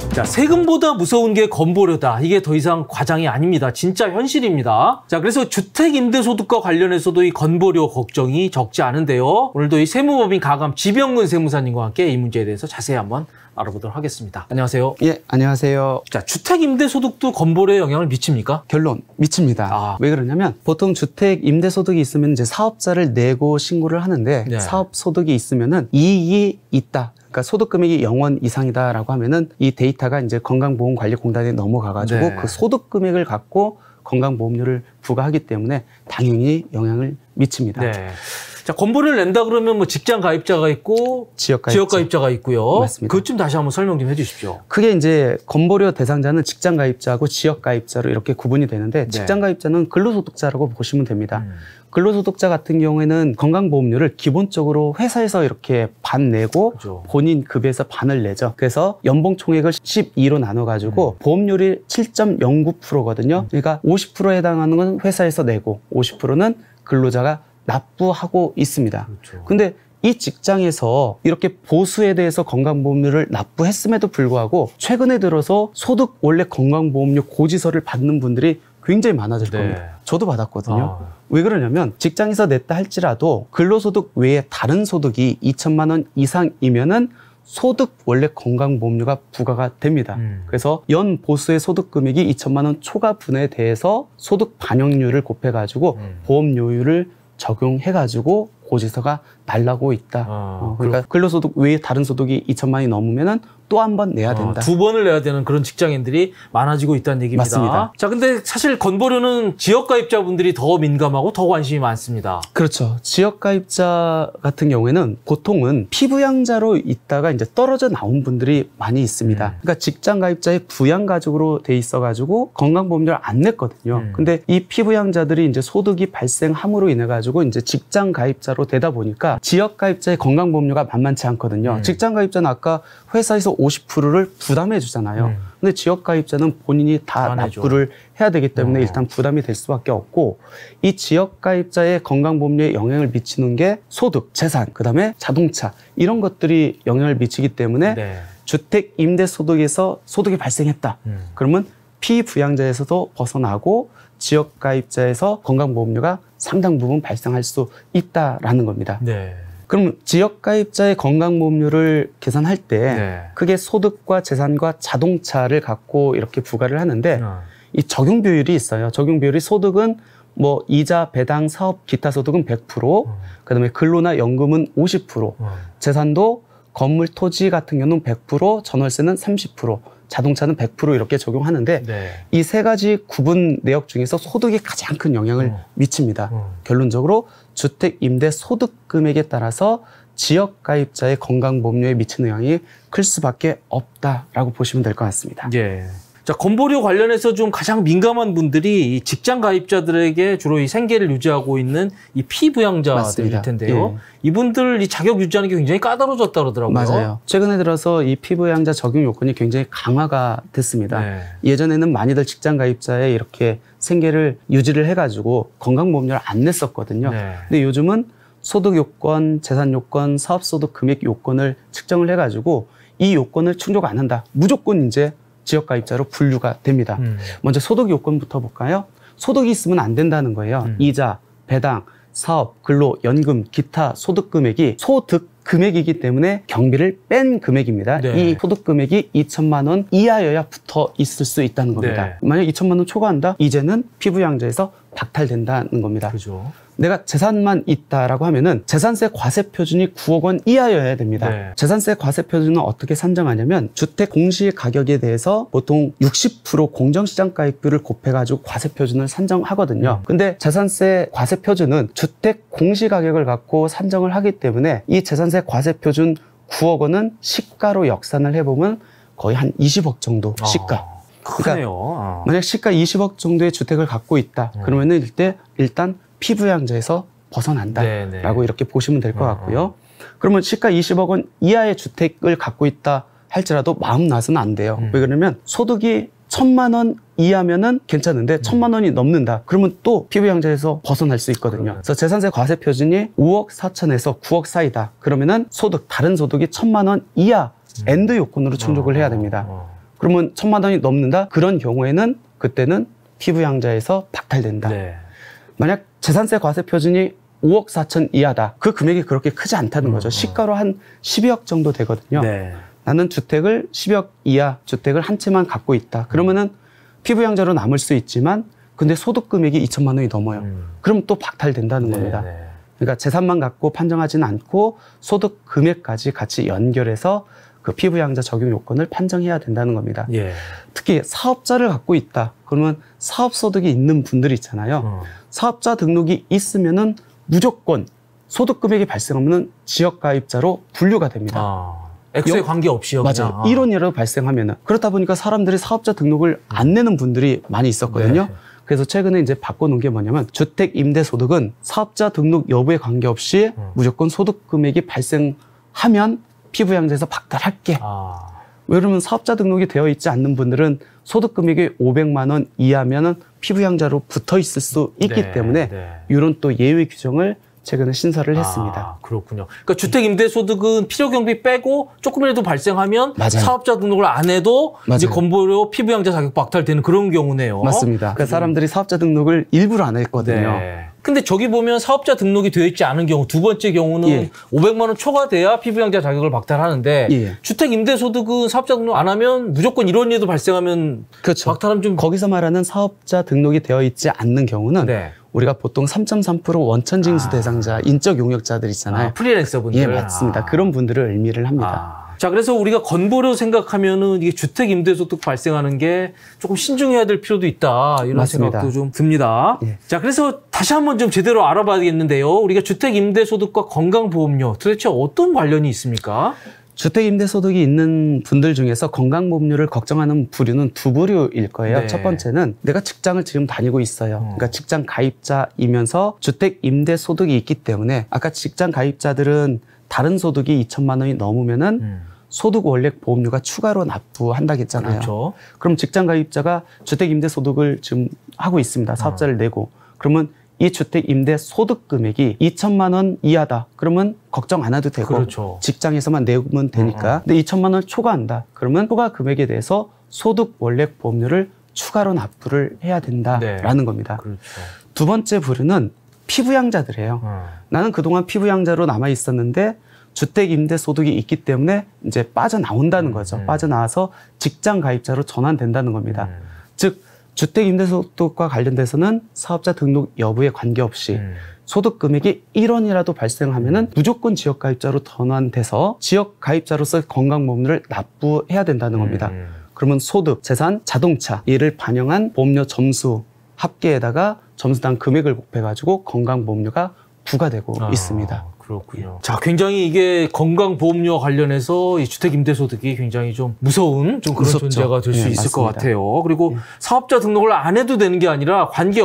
자, 세금보다 무서운 게 건보료다. 이게 더 이상 과장이 아닙니다. 진짜 현실입니다. 자, 그래서 주택임대소득과 관련해서도 이 건보료 걱정이 적지 않은데요. 오늘도 이 세무법인 가감 지병근 세무사님과 함께 이 문제에 대해서 자세히 한번 알아보도록 하겠습니다. 안녕하세요. 예, 안녕하세요. 자, 주택임대소득도 건보료에 영향을 미칩니까? 결론, 미칩니다. 왜 그러냐면 보통 주택임대소득이 있으면 이제 사업자를 내고 신고를 하는데 네. 사업소득이 있으면은 이익이 있다. 그러니까 소득금액이 0원 이상이다라고 하면은 이 데이터가 이제 건강보험관리공단에 넘어가가지고 네. 그 소득금액을 갖고 건강보험료를 부과하기 때문에 당연히 영향을 미칩니다. 네. 자, 건보료를 낸다 그러면 뭐 직장 가입자가 있고 지역가입자가 있고요. 맞습니다. 그것 좀 다시 한번 설명 좀 해주십시오. 크게 이제 건보료 대상자는 직장 가입자하고 지역 가입자로 이렇게 구분이 되는데 직장 가입자는 근로소득자라고 보시면 됩니다. 근로소득자 같은 경우에는 건강보험료를 기본적으로 회사에서 이렇게 반 내고 그렇죠. 본인 급여에서 반을 내죠. 그래서 연봉 총액을 12로 나눠가지고 보험료율이 7.09%거든요. 그러니까 50%에 해당하는 건 회사에서 내고 50%는 근로자가 납부하고 있습니다. 그렇죠. 근데 이 직장에서 이렇게 보수에 대해서 건강보험료를 납부했음에도 불구하고 최근에 들어서 소득 원래 건강보험료 고지서를 받는 분들이 굉장히 많아질 겁니다. 저도 받았거든요. 왜 그러냐면 직장에서 냈다 할지라도 근로소득 외에 다른 소득이 2천만 원 이상이면은 소득 원래 건강보험료가 부과가 됩니다. 그래서 연 보수의 소득 금액이 2천만 원 초과분에 대해서 소득 반영률을 곱해가지고 보험료율을 적용해가지고 고지서가 날라고 있다. 그러니까 근로소득 외에 다른 소득이 2천만 원이 넘으면은 또 한 번 내야 된다. 두 번을 내야 되는 그런 직장인들이 많아지고 있다는 얘기입니다. 맞습니다. 자, 근데 사실 건보료는 지역가입자분들이 더 민감하고 더 관심이 많습니다. 그렇죠. 지역가입자 같은 경우에는 보통은 피부양자로 있다가 이제 떨어져 나온 분들이 많이 있습니다. 그러니까 직장가입자의 부양가족으로 돼 있어가지고 건강보험료를 안 냈거든요. 근데 이 피부양자들이 이제 소득이 발생함으로 인해 가지고 이제 직장가입자로 되다 보니까 지역가입자의 건강보험료가 만만치 않거든요. 직장가입자는 아까 회사에서 50%를 부담해 주잖아요. 근데 지역가입자는 본인이 다 납부를 해야 되기 때문에 일단 부담이 될 수밖에 없고, 이 지역가입자의 건강보험료에 영향을 미치는 게 소득, 재산, 그다음에 자동차 이런 것들이 영향을 미치기 때문에 주택임대소득에서 소득이 발생했다. 그러면 피부양자에서도 벗어나고 지역가입자에서 건강보험료가 상당 부분 발생할 수 있다라는 겁니다. 그럼 지역가입자의 건강보험료를 계산할 때 크게 소득과 재산과 자동차를 갖고 이렇게 부과를 하는데 이 적용 비율이 있어요. 적용 비율이 소득은 뭐 이자, 배당, 사업, 기타 소득은 100%, 그다음에 근로나 연금은 50%, 재산도 건물, 토지 같은 경우는 100%, 전월세는 30%, 자동차는 100% 이렇게 적용하는데 이 세 가지 구분 내역 중에서 소득이 가장 큰 영향을 미칩니다. 결론적으로 주택임대 소득금액에 따라서 지역가입자의 건강보험료에 미치는 영향이 클 수밖에 없다라고 보시면 될 것 같습니다. 자, 건보료 관련해서 좀 가장 민감한 분들이 이 직장 가입자들에게 주로 이 생계를 유지하고 있는 이 피부양자들일 텐데요. 이분들 이 자격 유지하는 게 굉장히 까다로워졌다 그러더라고요. 맞아요. 최근에 들어서 이 피부양자 적용 요건이 굉장히 강화가 됐습니다. 예전에는 많이들 직장 가입자에 이렇게 생계를 유지를 해가지고 건강보험료를 안 냈었거든요. 근데 요즘은 소득 요건, 재산 요건, 사업소득 금액 요건을 측정을 해가지고 이 요건을 충족 안 한다. 무조건 이제 지역가입자로 분류가 됩니다. 먼저 소득 요건부터 볼까요? 소득이 있으면 안 된다는 거예요. 이자, 배당, 사업, 근로, 연금, 기타 소득 금액이 소득 금액이기 때문에 경비를 뺀 금액입니다. 이 소득 금액이 2천만 원 이하여야 붙어 있을 수 있다는 겁니다. 만약 2천만 원 초과한다? 이제는 피부양자에서 박탈된다는 겁니다. 내가 재산만 있다라고 하면은 재산세 과세 표준이 9억 원 이하여야 됩니다. 재산세 과세 표준은 어떻게 산정하냐면 주택 공시 가격에 대해서 보통 60% 공정시장가액비를 곱해가지고 과세 표준을 산정하거든요. 근데 재산세 과세 표준은 주택 공시 가격을 갖고 산정을 하기 때문에 이 재산세 과세 표준 9억 원은 시가로 역산을 해보면 거의 한 20억 정도 시가. 크네요. 만약 시가 20억 정도의 주택을 갖고 있다. 그러면은 일단 피부양자에서 벗어난다라고 이렇게 보시면 될 것 같고요. 그러면 시가 20억 원 이하의 주택을 갖고 있다 할지라도 마음 놔서는 안 돼요. 왜 그러냐면 소득이 1,000만 원 이하면은 괜찮은데 1,000만 원이 넘는다. 그러면 또 피부양자에서 벗어날 수 있거든요. 그래서 재산세 과세 표준이 5억 4천에서 9억 사이다. 그러면은 다른 소득이 1,000만 원 이하 엔드 요건으로 충족을 해야 됩니다. 그러면 1,000만 원이 넘는다? 그런 경우에는 그때는 피부양자에서 박탈된다. 네. 만약 재산세 과세 표준이 5억 4천 이하다. 그 금액이 그렇게 크지 않다는 거죠. 시가로 한 12억 정도 되거든요. 네. 나는 주택을 10억 이하 주택을 한 채만 갖고 있다. 그러면은 피부양자로 남을 수 있지만 근데 소득 금액이 2천만 원이 넘어요. 그럼 또 박탈된다는 겁니다. 네. 그러니까 재산만 갖고 판정하지는 않고 소득 금액까지 같이 연결해서 그 피부양자 적용 요건을 판정해야 된다는 겁니다. 예. 특히 사업자를 갖고 있다. 그러면 사업소득이 있는 분들이 있잖아요. 사업자 등록이 있으면은 무조건 소득 금액이 발생하면은 지역가입자로 분류가 됩니다. 액수에 관계없이요. 맞아요. 1원이라도 발생하면은. 그렇다 보니까 사람들이 사업자 등록을 안 내는 분들이 많이 있었거든요. 네. 그래서 최근에 이제 바꿔놓은 게 뭐냐면 주택 임대 소득은 사업자 등록 여부에 관계없이 무조건 소득 금액이 발생하면 피부양자에서 박탈할게. 왜냐면 사업자 등록이 되어 있지 않는 분들은 소득 금액이 500만 원 이하면은 피부양자로 붙어 있을 수 있기 때문에 이런 또 예외 규정을 최근에 신설을 했습니다. 그렇군요. 그러니까 주택 임대 소득은 필요 경비 빼고 조금이라도 발생하면 맞아요. 사업자 등록을 안 해도 이제 건보료 피부양자 자격 박탈되는 그런 경우네요. 맞습니다. 그러니까 사람들이 사업자 등록을 일부러 안 했거든요. 네. 근데 저기 보면 사업자 등록이 되어 있지 않은 경우 두 번째 경우는 500만 원 초과돼야 피부양자 자격을 박탈하는데 주택 임대 소득은 사업자 등록 안 하면 무조건 이런 일도 발생하면 그렇죠. 박탈하면 좀 거기서 말하는 사업자 등록이 되어 있지 않는 경우는 우리가 보통 3.3% 원천 징수 대상자 인적 용역자들 있잖아요. 프리랜서분들. 예, 맞습니다. 그런 분들을 의미를 합니다. 자, 그래서 우리가 건보료 생각하면은 이게 주택 임대 소득 발생하는 게 조금 신중해야 될 필요도 있다. 이런 맞습니다. 생각도 좀 듭니다. 자, 그래서 다시 한번 좀 제대로 알아봐야겠는데요. 우리가 주택 임대 소득과 건강보험료 도대체 어떤 관련이 있습니까? 주택 임대 소득이 있는 분들 중에서 건강보험료를 걱정하는 부류는 두 부류일 거예요. 첫 번째는 내가 직장을 지금 다니고 있어요. 그러니까 직장 가입자이면서 주택 임대 소득이 있기 때문에 아까 직장 가입자들은 다른 소득이 2천만 원이 넘으면은 소득 원액 보험료가 추가로 납부한다고 했잖아요. 그렇죠. 그럼 직장 가입자가 주택 임대 소득을 지금 하고 있습니다. 사업자를 내고. 그러면 이 주택 임대 소득 금액이 2천만 원 이하다. 그러면 걱정 안 해도 되고 그렇죠. 직장에서만 내면 되니까. 근데 2천만 원을 초과한다. 그러면 초과 금액에 대해서 소득 원액 보험료를 추가로 납부를 해야 된다라는 겁니다. 그렇죠. 두 번째 부류는 피부양자들이에요. 나는 그동안 피부양자로 남아 있었는데 주택 임대 소득이 있기 때문에 이제 빠져나온다는 거죠. 빠져나와서 직장 가입자로 전환된다는 겁니다. 즉 주택 임대 소득과 관련돼서는 사업자 등록 여부에 관계없이 소득 금액이 1원이라도 발생하면은 무조건 지역 가입자로 전환돼서 지역 가입자로서 건강보험료를 납부해야 된다는 겁니다. 그러면 소득, 재산, 자동차 이를 반영한 보험료 점수 합계에다가 점수당 금액을 곱해가지고 건강보험료가 부과되고 있습니다. 그렇군요. 자, 굉장히 이게 건강보험료와 관련해서 이 주택 임대소득이 굉장히 좀 무서운 좀 그런 무섭죠. 존재가 될 수 있을 맞습니다. 것 같아요. 그리고 사업자 등록을 안 해도 되는 게 아니라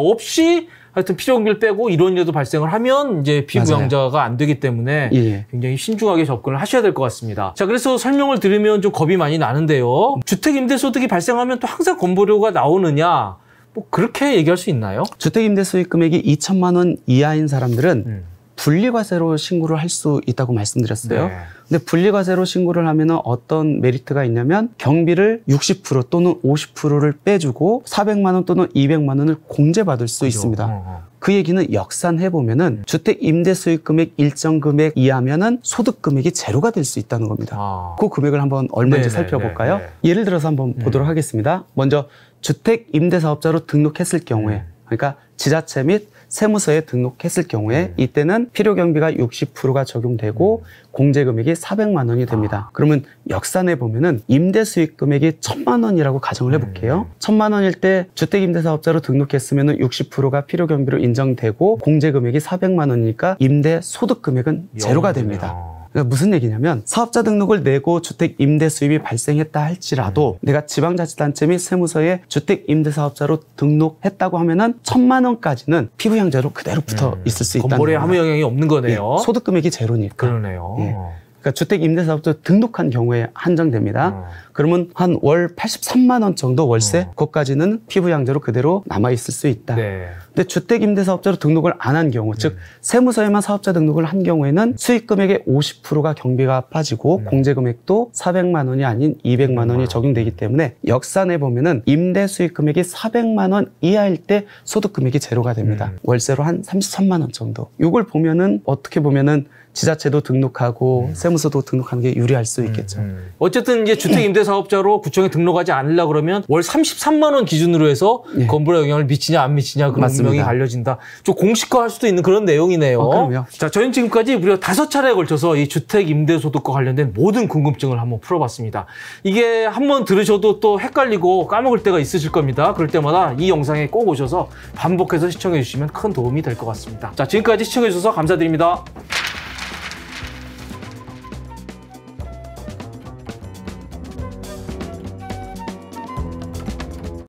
관계없이 하여튼 필요경비를 빼고 이런 일도 발생을 하면 이제 피부양자가 안 되기 때문에 굉장히 신중하게 접근을 하셔야 될 것 같습니다. 자, 그래서 설명을 들으면 좀 겁이 많이 나는데요. 주택 임대소득이 발생하면 또 항상 건보료가 나오느냐? 뭐 그렇게 얘기할 수 있나요? 주택 임대 수익 금액이 2천만 원 이하인 사람들은 분리과세로 신고를 할 수 있다고 말씀드렸어요. 근데 분리과세로 신고를 하면은 어떤 메리트가 있냐면 경비를 60% 또는 50%를 빼주고 400만 원 또는 200만 원을 공제받을 수 있습니다. 그 얘기는 역산해 보면은 주택 임대 수익 금액 일정 금액 이하면은 소득 금액이 제로가 될 수 있다는 겁니다. 그 금액을 한번 얼마인지 살펴볼까요? 예를 들어서 한번 보도록 하겠습니다. 먼저 주택 임대 사업자로 등록했을 경우에 그러니까 지자체 및 세무서에 등록했을 경우에 이때는 필요경비가 60%가 적용되고 공제금액이 400만 원이 됩니다. 그러면 역산해 보면은 임대수익 금액이 1,000만 원이라고 가정을 해볼게요. 1,000만 원일 때 주택임대사업자로 등록했으면은 60%가 필요경비로 인정되고 공제금액이 400만 원이니까 임대소득금액은 제로가 됩니다. 그러니까 무슨 얘기냐면 사업자 등록을 내고 주택 임대 수입이 발생했다 할지라도 내가 지방자치단체 및 세무서에 주택 임대 사업자로 등록했다고 하면은 1,000만 원까지는 피부양자로 그대로 붙어 있을 수 있다는 건보료에 겁니다. 아무 영향이 없는 거네요. 소득 금액이 제로니까. 그러네요. 그러니까 주택임대사업자 등록한 경우에 한정됩니다. 그러면 한 월 83만 원 정도 월세, 그것까지는 피부양자로 그대로 남아있을 수 있다. 네. 근데 주택임대사업자로 등록을 안 한 경우, 즉 세무서에만 사업자 등록을 한 경우에는 수익금액의 50%가 경비가 빠지고 공제금액도 400만 원이 아닌 200만 원이 적용되기 때문에 역산해 보면은 임대 수익금액이 400만 원 이하일 때 소득금액이 제로가 됩니다. 월세로 한 33만 원 정도. 이걸 보면은 어떻게 보면은 지자체도 등록하고 세무서도 등록하는 게 유리할 수 있겠죠. 어쨌든 이제 주택임대사업자로 구청에 등록하지 않으려 그러면 월 33만 원 기준으로 해서 예. 건보료에 영향을 미치냐 안 미치냐 그런 맞습니다. 운명이 갈려진다. 좀 공식화할 수도 있는 그런 내용이네요. 그럼요. 자, 저희는 지금까지 무려 5차례에 걸쳐서 이 주택임대소득과 관련된 모든 궁금증을 한번 풀어봤습니다. 이게 한번 들으셔도 또 헷갈리고 까먹을 때가 있으실 겁니다. 그럴 때마다 이 영상에 꼭 오셔서 반복해서 시청해 주시면 큰 도움이 될 것 같습니다. 자, 지금까지 시청해 주셔서 감사드립니다.